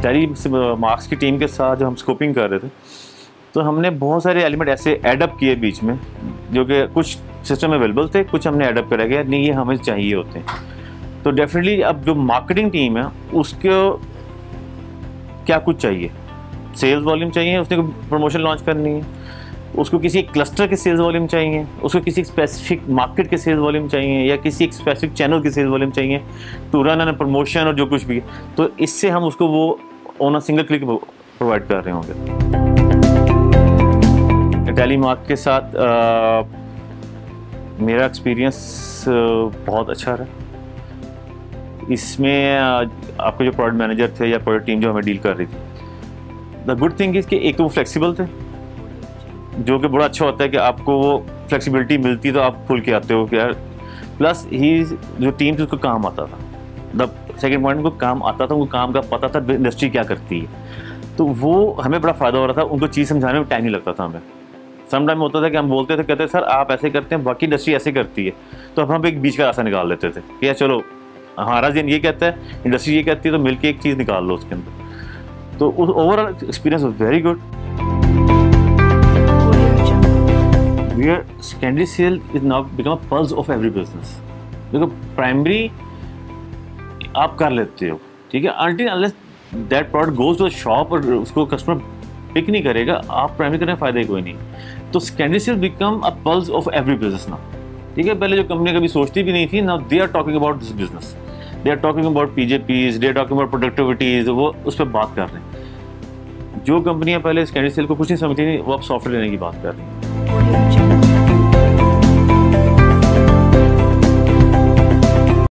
Tally marks की team के साथ जब हम स्कोपिंग कर रहे थे तो हमने बहुत सारे एलिमेंट ऐसे एडअप किए बीच में, जो कि कुछ सिस्टम अवेलेबल थे, कुछ हमने एडअप करा गया, नहीं ये हमें चाहिए होते हैं। तो डेफिनेटली अब जो मार्केटिंग टीम है उसको क्या कुछ चाहिए, सेल्स वॉल्यूम चाहिए, उसने कोई प्रमोशन लॉन्च करनी है, उसको किसी क्लस्टर के सेल्स वॉल्यूम चाहिए, उसको किसी स्पेसिफिक मार्केट के सेल्स वॉल्यूम चाहिए, या किसी एक स्पेसिफिक चैनल के सेल्स वॉल्यूम चाहिए टू रन एन प्रमोशन और जो कुछ भी है। तो इससे हम उसको वो on a single click provide कर रहे होंगे। टैलीमार्क के साथ मेरा एक्सपीरियंस बहुत अच्छा रहा। इसमें आपके जो प्रोडक्ट मैनेजर थे या प्रोडक्ट टीम जो हमें डील कर रही थी, द गुड थिंग इज़ कि एक तो वो फ्लेक्सिबल थे, जो कि बड़ा अच्छा होता है कि आपको वो फ्लेक्सिबिलिटी मिलती है तो आप खुल के आते हो कि यार। प्लस ही जो टीम थी उसको काम आता था। द सेकेंड पॉइंट, उनको काम आता था, उनको काम का पता था इंडस्ट्री क्या करती है, तो वो हमें बड़ा फ़ायदा हो रहा था। उनको चीज़ समझाने में टाइम नहीं लगता था हमें। सम टाइम होता था कि हम बोलते थे, कहते सर आप ऐसे करते हैं, बाकी इंडस्ट्री ऐसे करती है, तो हम एक बीच का रास्ता निकाल लेते थे कि यार चलो हमारा दिन ये कहता है, इंडस्ट्री ये कहती है, तो मिलके एक चीज़ निकाल लो उसके अंदर। तो उस overall experience was very good. Where secondary sale is now become a pulse of every business. देखो प्राइमरी आप कर लेते हो, ठीक है, until unless that product goes to a shop और उसको कस्टमर पिक नहीं करेगा, आप प्राइमरी करने का फायदा ही कोई नहीं। तो secondary sale become a pulse of every business now, ठीक है। पहले जो कंपनी कभी सोचती भी नहीं थी, now they are talking about this business, they are talking about PJPs, they are talking about productivities, वो उस पर बात कर रहे हैं। जो कंपनियां पहले सेकेंडरी सेल को कुछ नहीं समझती थी, वो अब सॉफ्टवेयर लेने की बात कर रही हैं।